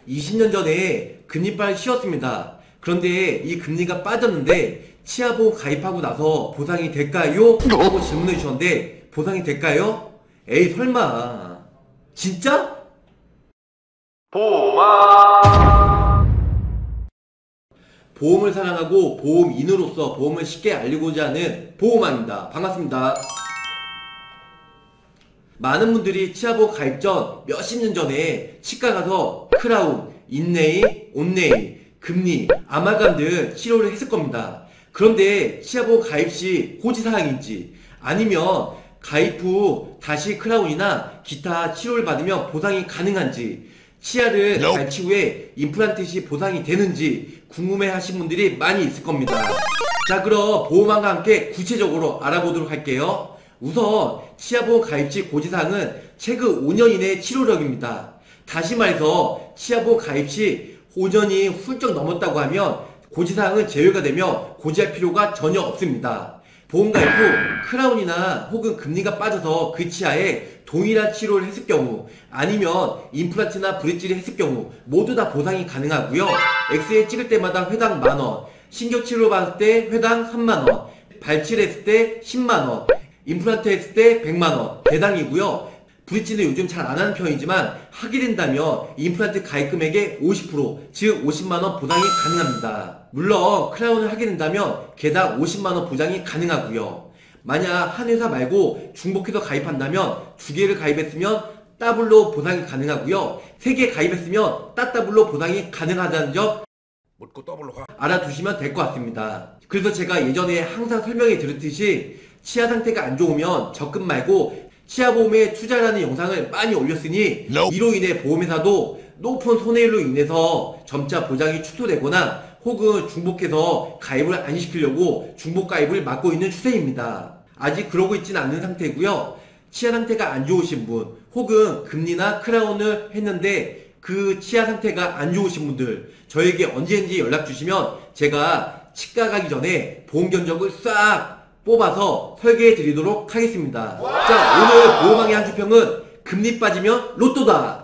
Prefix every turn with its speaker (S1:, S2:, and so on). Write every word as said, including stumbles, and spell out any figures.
S1: 이십 년 전에 금리빨 씌웠습니다. 그런데 이 금리가 빠졌는데 치아보험 가입하고 나서 보상이 될까요? 라고 질문해 주셨는데 보상이 될까요? 에이 설마 진짜? 보마 보험을 사랑하고 보험인으로서 보험을 쉽게 알리고자 하는 보호망입니다. 반갑습니다. 많은 분들이 치아보험 가입 전 몇십 년 전에 치과 가서 크라운, 인네일, 온네일, 금리, 아말감 등 치료를 했을 겁니다. 그런데 치아보험 가입 시 고지사항인지 아니면 가입 후 다시 크라운이나 기타 치료를 받으면 보상이 가능한지 치아를 발치 후에 임플란트 시 보상이 되는지 궁금해 하신 분들이 많이 있을 겁니다. 자, 그럼 보험왕과 함께 구체적으로 알아보도록 할게요. 우선 치아보험 가입 시 고지사항은 최근 오 년 이내 치료력입니다. 다시 말해서 치아보험 가입 시 오 년이 훌쩍 넘었다고 하면 고지사항은 제외가 되며 고지할 필요가 전혀 없습니다. 보험 가입 후 크라운이나 혹은 금리가 빠져서 그 치아에 동일한 치료를 했을 경우 아니면 임플란트나 브릿지를 했을 경우 모두 다 보상이 가능하고요. 엑스레이 찍을 때마다 회당 만원, 신경치료 받을 때 회당 삼만원, 발치를 했을 때 십만원, 임플란트 했을 때 백만원 배당이고요. 브릿지는 요즘 잘 안하는 편이지만 하게 된다면 임플란트 가입 금액의 오십 퍼센트 즉 오십만원 보상이 가능합니다. 물론 크라운을 하게 된다면 개당 오십만원 보장이 가능하고요. 만약 한 회사 말고 중복해서 가입한다면 두 개를 가입했으면 더블로 보상이 가능하고요. 세 개 가입했으면 따더블로 보상이 가능하다는 점
S2: 묻고 더블로 가.
S1: 알아두시면 될 것 같습니다. 그래서 제가 예전에 항상 설명해 드렸듯이 치아 상태가 안 좋으면 적금 말고 치아보험에 투자라는 영상을 많이 올렸으니 no. 이로 인해 보험회사도 높은 손해율로 인해서 점차 보장이 축소되거나 혹은 중복해서 가입을 안 시키려고 중복 가입을 막고 있는 추세입니다. 아직 그러고 있지는 않는 상태고요. 치아 상태가 안 좋으신 분 혹은 금리나 크라운을 했는데 그 치아 상태가 안 좋으신 분들 저에게 언제든지 연락 주시면 제가 치과 가기 전에 보험 견적을 싹 뽑아서 설계해 드리도록 하겠습니다. 자, 오늘 보험왕의 한 주평은 금리 빠지면 로또다.